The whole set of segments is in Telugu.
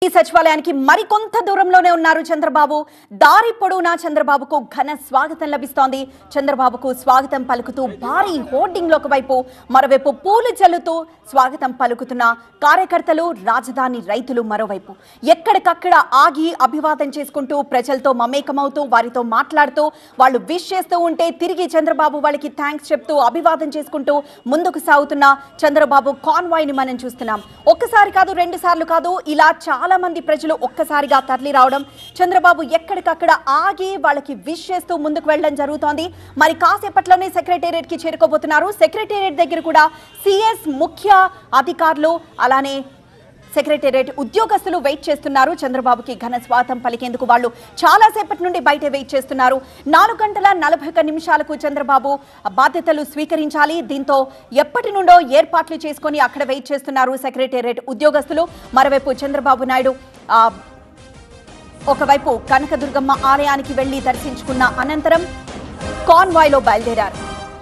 సచివాలయానికి మరికొంత దూరంలోనే ఉన్నారు చంద్రబాబు. దారి పొడవునా చంద్రబాబుకు ఘన స్వాగతం లభిస్తోంది. చంద్రబాబుకు స్వాగతం పలుకుతూ భారీ హోర్డింగ్లు ఒకవైపు, మరోవైపు పూలు చల్లుతూ స్వాగతం పలుకుతున్న కార్యకర్తలు, రాజధాని రైతులు మరోవైపు. ఎక్కడికక్కడ ఆగి అభివాదం చేసుకుంటూ ప్రజలతో మమేకమవుతూ వారితో మాట్లాడుతూ వాళ్ళు విష్ చేస్తూ ఉంటే తిరిగి చంద్రబాబు వాళ్ళకి థ్యాంక్స్ చెప్తూ అభివాదం చేసుకుంటూ ముందుకు సాగుతున్న చంద్రబాబు కాన్వాయ్ని మనం చూస్తున్నాం. ఒక్కసారి కాదు, రెండు సార్లు కాదు, ఇలా చాలా మంది ప్రజలు ఒక్కసారిగా తరలి రావడం, చంద్రబాబు ఎక్కడికక్కడ ఆగి వాళ్ళకి విష్ చేస్తూ ముందుకు వెళ్ళడం జరుగుతోంది. మరి కాసేపట్లోనే సెక్రటేరియట్ కి చేరుకోబోతున్నారు. సెక్రటేరియట్ దగ్గర కూడా సిఎస్ ముఖ్య అధికారులు అలానే సెక్రటేరియట్ ఉద్యోగస్తులు వెయిట్ చేస్తున్నారు. చంద్రబాబుకి ఘన స్వాగతం పలికేందుకు వాళ్ళు చాలా సేపటి నుండి బయట వెయిట్ చేస్తున్నారు. 4:41 చంద్రబాబు బాధ్యతలు స్వీకరించాలి. దీంతో ఎప్పటి నుండో ఏర్పాట్లు చేసుకుని అక్కడ వెయిట్ చేస్తున్నారు సెక్రటేరియట్ ఉద్యోగస్తులు. మరోవైపు చంద్రబాబు నాయుడు ఒకవైపు కనకదుర్గమ్మ ఆలయానికి వెళ్లి దర్శించుకున్న అనంతరం కాన్వాయ్లో బయలుదేరారు.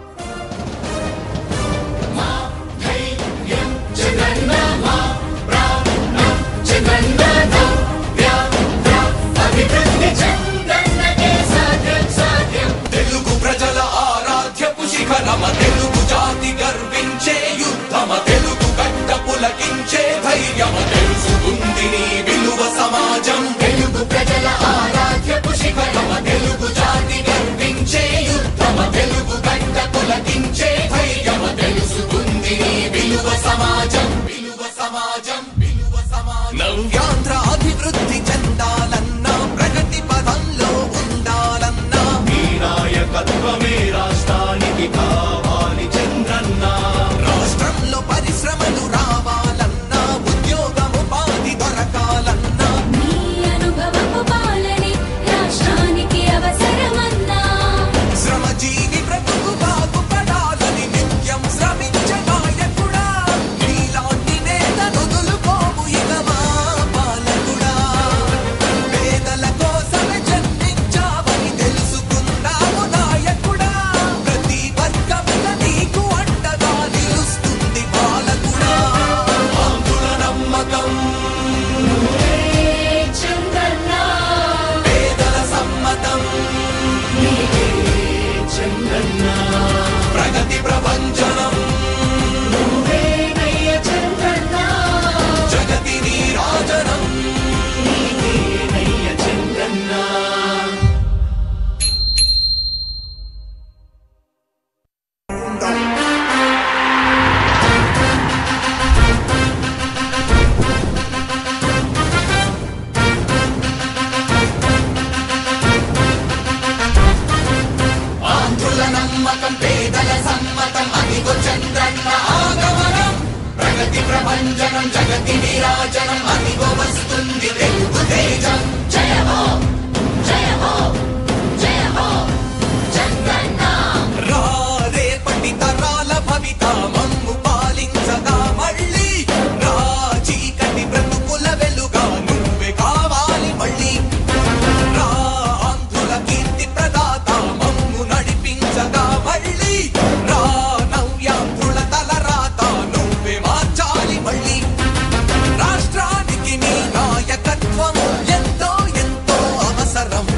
తెలుగు ప్రజల ఆరాధ్యపు శిఖరమ, తెలుగు జాతి గర్వించే యుద్ధమ, తెలుగు గడ్డ పులకించే ధైర్యమ, తెలుసుకుంది నీ విలువ సమాజం. తెలుగు ప్రజల ఆరాధ్యపు శిఖరమ, తెలుగు జాతి గర్వించే యుద్ధమ, తెలుగు గడ్డ పులకించే ధైర్యమ, తెలుసుకుంది నీ విలువ సమాజం. విలువ సమాజం, విలువ సమాజం. నవ్యాంధ్ర అభివృద్ధి చెందాలన్నా, ప్రగతి పదంలో ఉండాలన్నా, మీ నాయకత్వమే రాష్ట్రానికి కావాలి చంద్రన్న. రాష్ట్రంలో పరిశ్రమలు రావాలన్నా, ఉద్యోగం ఉపాధి దొరకాలన్నా, మీ అనుభవపు పాలనే రాష్ట్రానికి అవసరమన్నా, శ్రమజీవి బ్రతుకు బాగుపడాలని నిత్యం శ్రమించే నాయకుడా, నీలాంటి నేత నొదులుకోము ఇక మా పాలకుడా. పేదల కోసమే జన్మించావని తెలుసుకున్నావు నాయకుడా, ప్రతి వర్గంలో నీకు అండగా నిలుస్తుంది పాలకుడా. ఆంధ్రుల నమ్మకం, చంద్రన్న పేదల సమ్మతం, చంద్రన్న ప్రగతి ప్రపంచనం, నువ్వేనయ్య చంద్రన్న, జగతి నీరాజనం. నీవేనయ్య చంద్రన్న. ఆంధ్రుల నమ్మకం, పేదల సమ్మతం, అదిగో చంద్రన్న ఆగమనం. ప్రగతి ప్రపంచనం, జగతి నీరాజనం, అదిగో వస్తుంది తెలుగు తేజం. జయ హో, జయ హో, జయ హో చంద్రన్న. రా రేపటి తరాల భవిత మమ్ము పాలించగా మళ్ళీ, రా చీకటి బ్రతుకుల వెలుగా నువ్వే కావాలి మళ్ళీ. రా ఆంధ్రుల కీర్తి ప్రదాత మమ్ము నడిపించగా మళ్ళీ, రా నవ్యాంధ్రుల తలరాత నువ్వే మార్చాలి మళ్ళీ. రాష్ట్రానికి నీ నాయకత్వం ఎంతో ఎంతో అవసరం.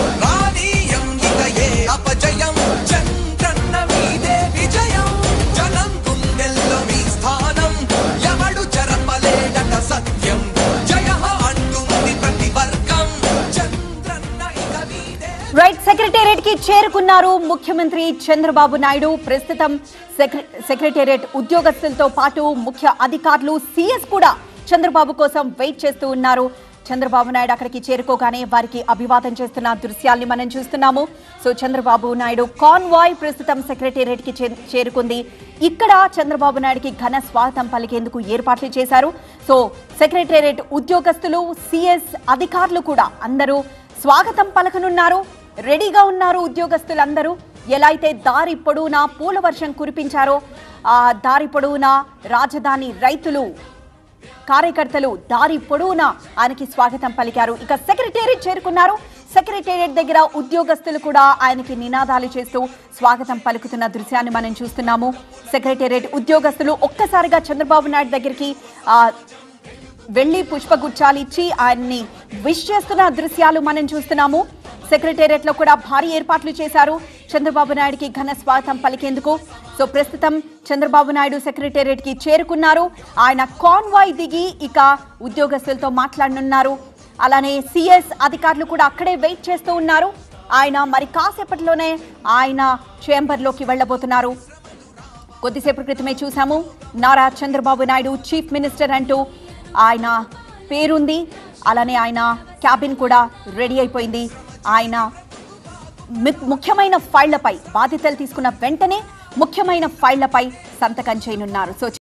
రానీయం ఇక ఏ అపజయం, చంద్రన్న మీదే విజయం. జనం గుండెల్లో మీ స్థానం, ఎవడు చెరపలేడట సత్యం. జయ అంటుంది ప్రతి వర్గం, చంద్రన్న ఇక మీదే. రైట్, సెక్రటేరియట్ కి చేరుకున్నారు ముఖ్యమంత్రి చంద్రబాబు నాయుడు. ప్రస్తుతం సెక్రటేరియట్ ఉద్యోగస్తులతో పాటు ముఖ్య అధికారులు, సిఎస్ కూడా చంద్రబాబు కోసం వెయిట్ చేస్తూ ఉన్నారు. చంద్రబాబు నాయుడు అక్కడికి చేరుకోగానే వారికి అభివాదం చేస్తున్న దృశ్యాల్ని మనం చూస్తున్నాము. సో చంద్రబాబు నాయుడు కాన్వాయ్ ప్రస్తుతం సెక్రటేరియట్ కి చేరుకుంది. ఇక్కడ చంద్రబాబు నాయుడుకి ఘన స్వాగతం పలికేందుకు ఏర్పాట్లు చేశారు. సో సెక్రటేరియట్ ఉద్యోగస్తులు, సిఎస్ అధికారులు కూడా అందరూ స్వాగతం పలకనున్నారు. రెడీగా ఉన్నారు ఉద్యోగస్తులందరూ. ఎలా అయితే దారి పొడవునా పూల వర్షం కురిపించారో, ఆ దారి పొడవునా రాజధాని రైతులు, కార్యకర్తలు దారి పొడవునా ఆయనకి స్వాగతం పలికారు. ఇక సెక్రటేరియట్ చేరుకున్నారు. సెక్రటేరియట్ దగ్గర ఉద్యోగస్తులు కూడా ఆయనకి నినాదాలు చేస్తూ స్వాగతం పలుకుతున్న దృశ్యాన్ని మనం చూస్తున్నాము. సెక్రటేరియట్ ఉద్యోగస్తులు ఒక్కసారిగా చంద్రబాబు నాయుడు దగ్గరికి వెళ్లి పుష్పగుచ్చాలు ఇచ్చి ఆయన్ని విష్ చేస్తున్న దృశ్యాలు మనం చూస్తున్నాము. సెక్రటేరియట్ లో కూడా భారీ ఏర్పాట్లు చేశారు చంద్రబాబు నాయుడుకి ఘన స్వాగతం పలికేందుకు. సో ప్రస్తుతం చంద్రబాబు నాయుడు సెక్రటేరియట్ కి చేరుకున్నారు. ఆయన కాన్వాయ్ దిగి ఇక ఉద్యోగస్తులతో మాట్లాడనున్నారు. అలానే సిఎస్ అధికారులు కూడా అక్కడే వెయిట్ చేస్తూ ఉన్నారు. ఆయన మరి కాసేపట్లోనే ఆయన చేంబర్లోకి వెళ్ళబోతున్నారు. కొద్దిసేపటి క్రితమే చూసాము నారా చంద్రబాబు నాయుడు చీఫ్ మినిస్టర్ అంటూ ఆయన పేరుంది. అలానే ఆయన క్యాబిన్ కూడా రెడీ అయిపోయింది. ఆయన ముఖ్యమైన ఫైళ్లపై బాధ్యతలు తీసుకున్న వెంటనే ముఖ్యమైన ఫైళ్లపై సంతకం చేయనున్నారు. సో